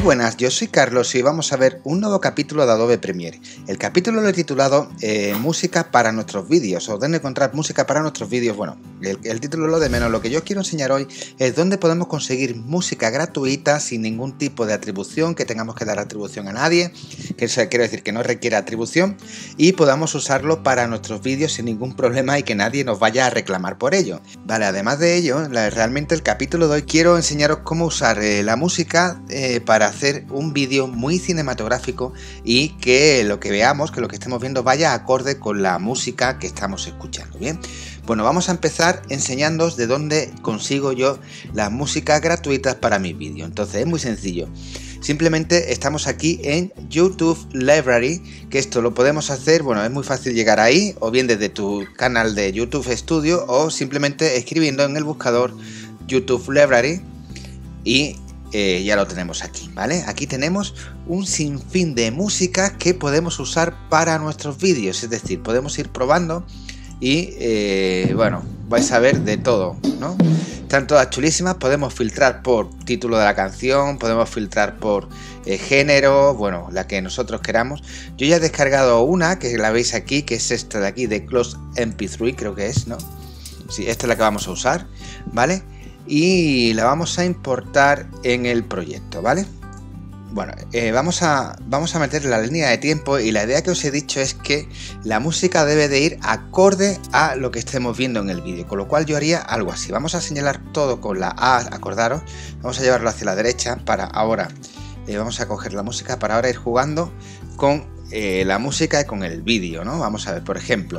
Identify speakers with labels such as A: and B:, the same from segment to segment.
A: buenas, yo soy Carlos y vamos a ver un nuevo capítulo de Adobe Premiere. El capítulo lo he titulado Música para nuestros vídeos, o dónde encontrar música para nuestros vídeos. Bueno, el título es lo de menos. Lo que yo os quiero enseñar hoy es dónde podemos conseguir música gratuita sin ningún tipo de atribución, que tengamos que dar atribución a nadie, que eso quiero decir que no requiere atribución, y podamos usarlo para nuestros vídeos sin ningún problema y que nadie nos vaya a reclamar por ello. Vale, además de ello, realmente el capítulo de hoy quiero enseñaros cómo usar la música para hacer un vídeo muy cinematográfico y que lo que veamos, que lo que estemos viendo vaya acorde con la música que estamos escuchando. Bien, bueno, vamos a empezar enseñándoos de dónde consigo yo las músicas gratuitas para mis vídeos. Entonces es muy sencillo. Simplemente estamos aquí en YouTube Library, que esto lo podemos hacer, bueno, es muy fácil llegar ahí, o bien desde tu canal de YouTube Studio, o simplemente escribiendo en el buscador YouTube Library y ya lo tenemos aquí, ¿vale? Aquí tenemos un sinfín de música que podemos usar para nuestros vídeos, es decir, podemos ir probando y bueno, vais a ver de todo, ¿no? Están todas chulísimas, podemos filtrar por título de la canción, podemos filtrar por género, bueno, la que nosotros queramos. Yo ya he descargado una, que la veis aquí, que es esta de aquí, de Close MP3, creo que es, ¿no? Sí, esta es la que vamos a usar, ¿vale? Y la vamos a importar en el proyecto, ¿vale? Bueno, vamos a meter la línea de tiempo y la idea que os he dicho es que la música debe de ir acorde a lo que estemos viendo en el vídeo, con lo cual yo haría algo así. Vamos a señalar todo con la A, acordaros, vamos a llevarlo hacia la derecha para ahora, vamos a coger la música para ahora ir jugando con la música y con el vídeo, ¿no? Vamos a ver, por ejemplo,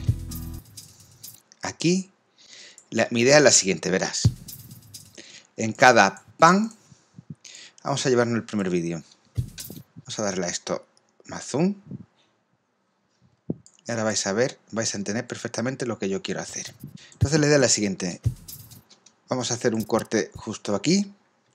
A: aquí mi idea es la siguiente, verás. En cada pan vamos a llevarnos el primer vídeo. Vamos a darle a esto más zoom. Y ahora vais a ver, vais a entender perfectamente lo que yo quiero hacer. Entonces la idea es la siguiente. Vamos a hacer un corte justo aquí.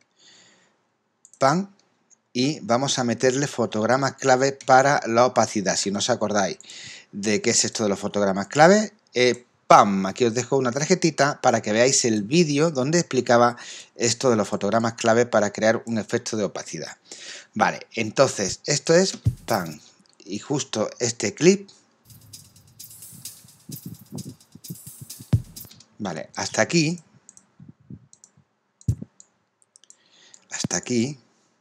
A: Pan. Y vamos a meterle fotogramas clave para la opacidad. Si no os acordáis de qué es esto de los fotogramas clave, ¡pam! Aquí os dejo una tarjetita para que veáis el vídeo donde explicaba esto de los fotogramas clave para crear un efecto de opacidad. Vale, entonces esto es ¡pam! Y justo este clip. Vale, hasta aquí. Hasta aquí.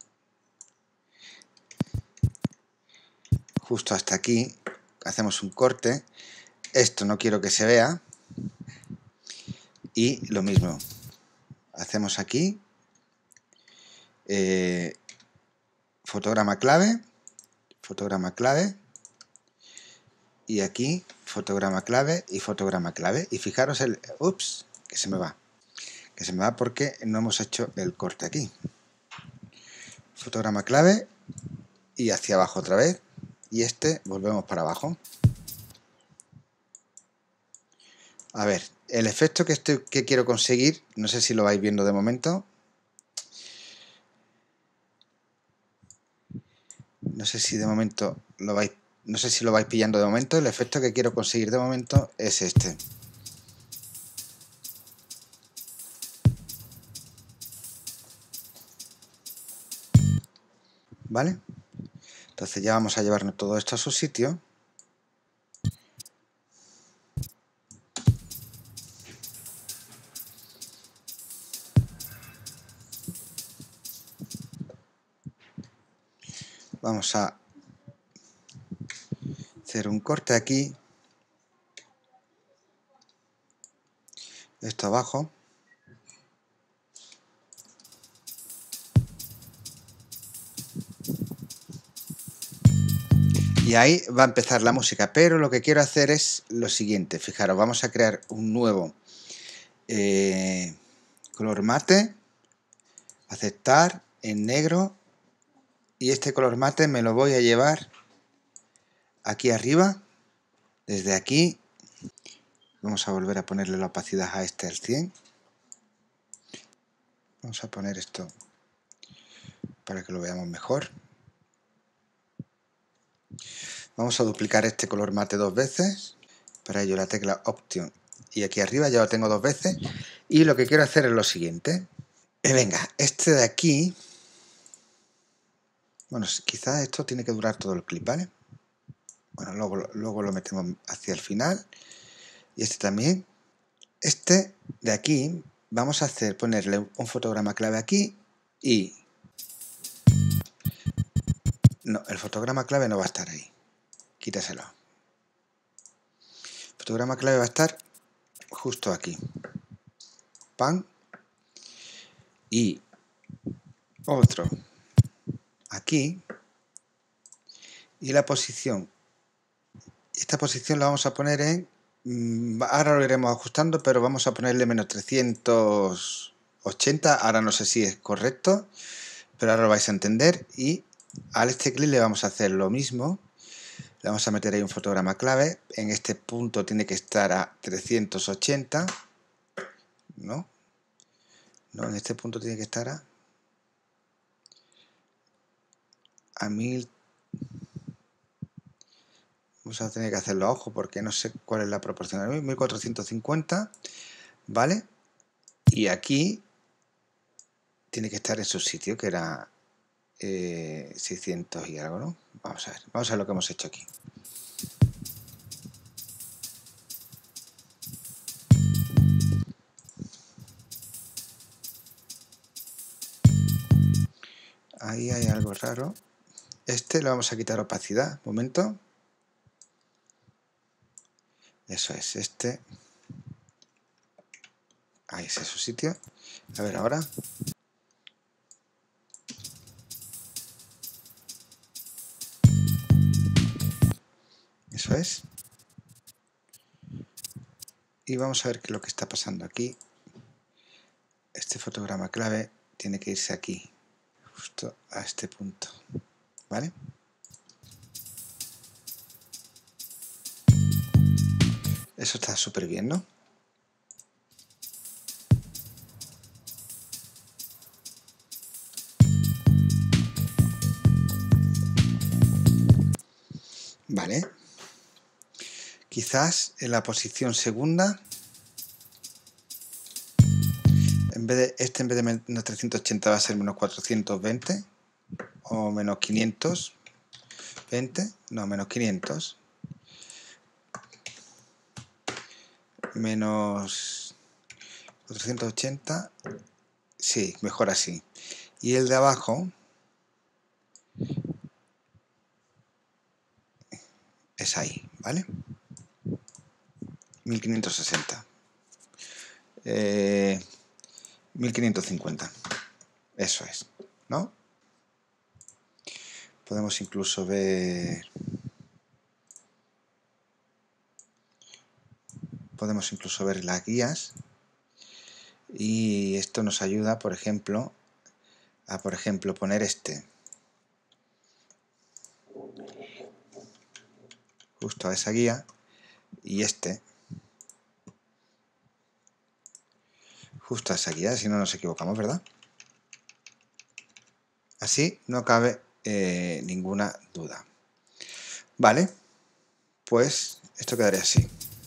A: Justo hasta aquí. Hacemos un corte. Esto no quiero que se vea. Y lo mismo. Hacemos aquí. Fotograma clave. Fotograma clave. Y aquí fotograma clave y fotograma clave. Y fijaros el... Ups, que se me va. Que se me va porque no hemos hecho el corte aquí. Fotograma clave y hacia abajo otra vez. Y este volvemos para abajo. A ver, el efecto que quiero conseguir, no sé si lo vais viendo de momento. No sé si de momento lo vais, no sé si lo vais pillando de momento. El efecto que quiero conseguir de momento es este. ¿Vale? Entonces ya vamos a llevarnos todo esto a su sitio. Vamos a hacer un corte aquí. Esto abajo. Y ahí va a empezar la música, pero lo que quiero hacer es lo siguiente. Fijaros, vamos a crear un nuevo color mate, aceptar en negro, y este color mate me lo voy a llevar aquí arriba, desde aquí. Vamos a volver a ponerle la opacidad a este al 100. Vamos a poner esto para que lo veamos mejor. Vamos a duplicar este color mate 2 veces. Para ello la tecla Option y aquí arriba ya lo tengo 2 veces. Y lo que quiero hacer es lo siguiente. Venga, este de aquí Bueno, quizás esto tiene que durar todo el clip, ¿vale? Bueno, luego lo metemos hacia el final. Y este también. Este de aquí vamos a ponerle un fotograma clave aquí y... No, el fotograma clave no va a estar ahí. Quítaselo. El fotograma clave va a estar justo aquí. Pan. Y otro aquí. Y la posición. Esta posición la vamos a poner en... Ahora lo iremos ajustando, pero vamos a ponerle menos 380. Ahora no sé si es correcto, pero ahora lo vais a entender. Y al este clip le vamos a hacer lo mismo. Le vamos a meter ahí un fotograma clave. En este punto tiene que estar a 380. ¿No? No, en este punto tiene que estar a 1000. Vamos a tener que hacerlo a ojo porque no sé cuál es la proporción. 1450, ¿vale? Y aquí tiene que estar en su sitio, que era 600 y algo, ¿no? Vamos a ver lo que hemos hecho aquí. Ahí hay algo raro. Este le vamos a quitar opacidad. Un momento. Eso es, este. Ahí es su sitio. A ver ahora. Eso es. Y vamos a ver qué es lo que está pasando aquí. Este fotograma clave tiene que irse aquí, justo a este punto, ¿vale? Eso está súper bien, ¿no? Vale. Quizás en la posición segunda, en vez de menos 380 va a ser menos 420 o menos 520, no, menos 500, menos 480, sí, mejor así. Y el de abajo es ahí, ¿vale? 1560. 1550. Eso es, ¿no? Podemos incluso ver... las guías. Y esto nos ayuda, por ejemplo, a poner este. Justo a esa guía. Y este. Justo a esa guía, si no nos equivocamos, ¿verdad? Así no cabe ninguna duda. Vale, pues esto quedaría así.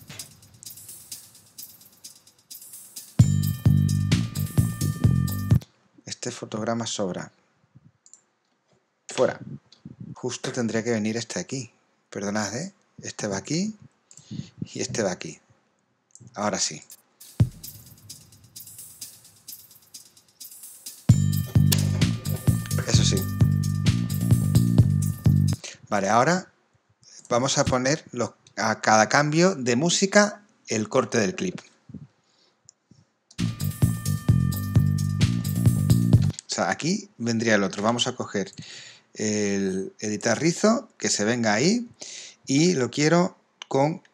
A: Este fotograma sobra. Fuera. Justo tendría que venir este aquí. Perdonad, ¿eh? Este va aquí y este va aquí. Ahora sí. Eso sí. Vale, ahora vamos a poner a cada cambio de música el corte del clip. O sea, aquí vendría el otro. Vamos a coger el editar rizo, que se venga ahí, y lo quiero con...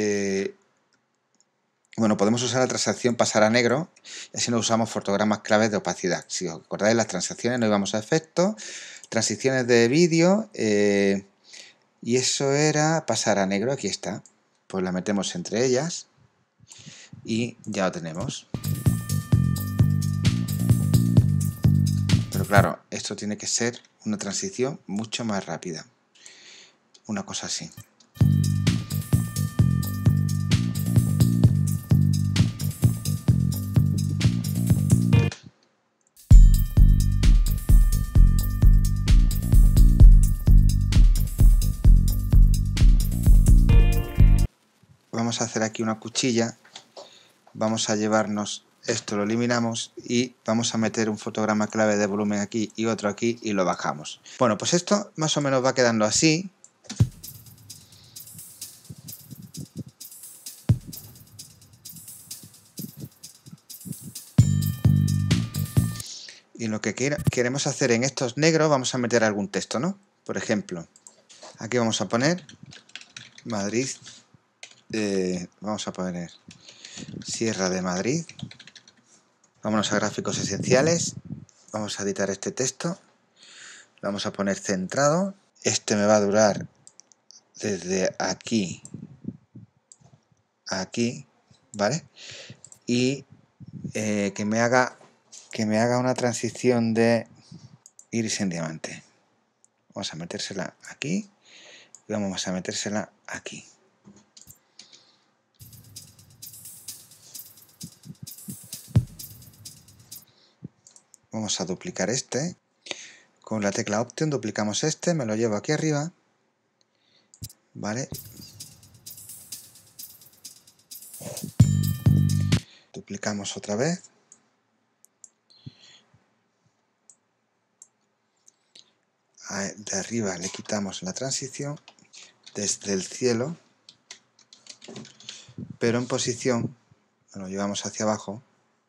A: bueno, podemos usar la transacción pasar a negro, y así no usamos fotogramas claves de opacidad. Si os acordáis, las transacciones no íbamos a efectos, transiciones de vídeo, y eso era pasar a negro, aquí está. Pues la metemos entre ellas y ya lo tenemos. Pero claro, esto tiene que ser una transición mucho más rápida. Una cosa así. vamos a hacer aquí una cuchilla, vamos a llevarnos esto, lo eliminamos y vamos a meter un fotograma clave de volumen aquí y otro aquí y lo bajamos. Bueno, pues esto más o menos va quedando así. Y lo que queremos hacer en estos negros, vamos a meter algún texto, ¿no? Por ejemplo, aquí vamos a poner Madrid, vamos a poner Sierra de Madrid. Vámonos a gráficos esenciales, vamos a editar este texto, lo vamos a poner centrado. Este me va a durar desde aquí a aquí, ¿vale? Y que me haga una transición de iris en diamante. Vamos a metérsela aquí y vamos a metérsela aquí. Vamos a duplicar este. Con la tecla Option duplicamos este, me lo llevo aquí arriba. ¿Vale? Duplicamos otra vez. De arriba le quitamos la transición desde el cielo, pero en posición, lo llevamos hacia abajo.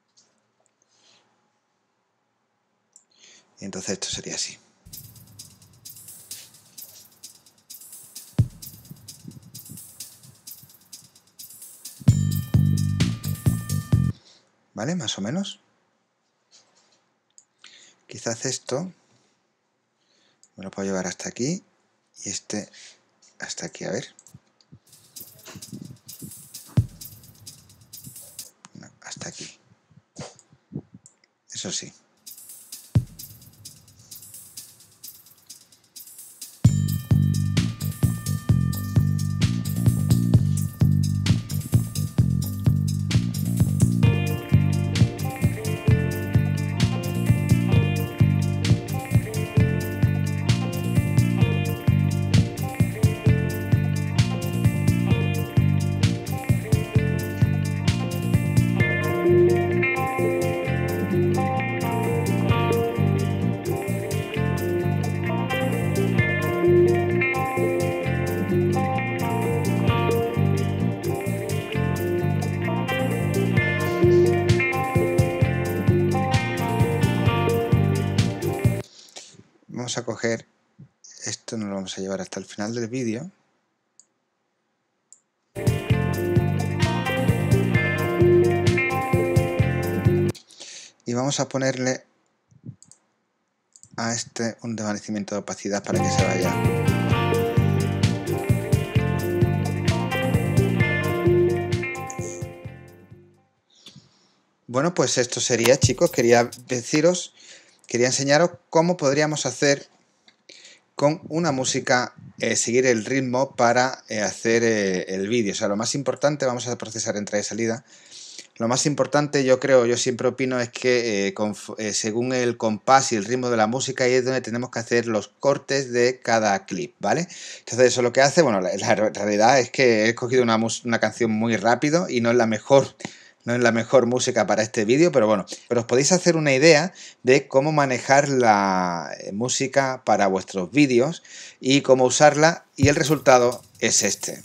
A: Y entonces esto sería así. ¿Vale? Más o menos. Quizás esto me lo puedo llevar hasta aquí y este hasta aquí, a ver. No, hasta aquí. Eso sí. Vamos a coger esto, nos lo vamos a llevar hasta el final del vídeo. Y vamos a ponerle a este un desvanecimiento de opacidad para que se vaya. Bueno, pues esto sería, chicos, quería enseñaros cómo podríamos hacer con una música, seguir el ritmo para hacer el vídeo. O sea, lo más importante, vamos a procesar entrada y salida. Lo más importante, yo siempre opino, es que según el compás y el ritmo de la música, ahí es donde tenemos que hacer los cortes de cada clip, ¿vale? Entonces eso lo que hace, bueno, la realidad es que he escogido una canción muy rápido y no es la mejor música para este vídeo, pero bueno, pero os podéis hacer una idea de cómo manejar la música para vuestros vídeos y cómo usarla, y el resultado es este.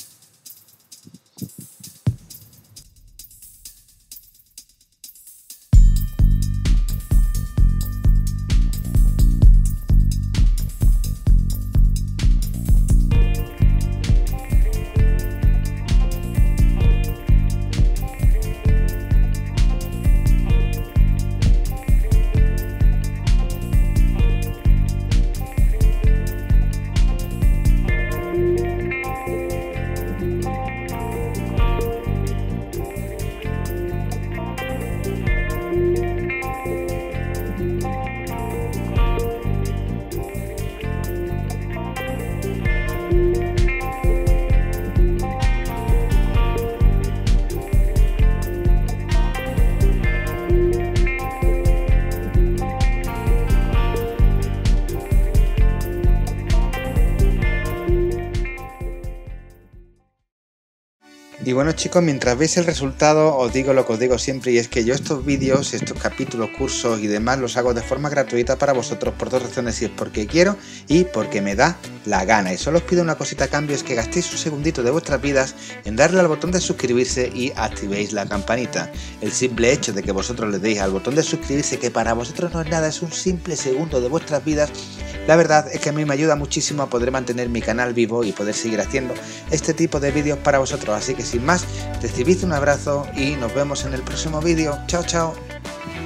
A: Y bueno chicos, mientras veis el resultado os digo lo que os digo siempre, y es que yo estos vídeos, estos capítulos, cursos y demás los hago de forma gratuita para vosotros por dos razones, y es porque quiero y porque me da la gana. Y solo os pido una cosita a cambio, es que gastéis un segundito de vuestras vidas en darle al botón de suscribirse y activéis la campanita. El simple hecho de que vosotros le deis al botón de suscribirse, que para vosotros no es nada, es un simple segundo de vuestras vidas, la verdad es que a mí me ayuda muchísimo a poder mantener mi canal vivo y poder seguir haciendo este tipo de vídeos para vosotros. Así que sin más, recibid un abrazo y nos vemos en el próximo vídeo. Chao, chao.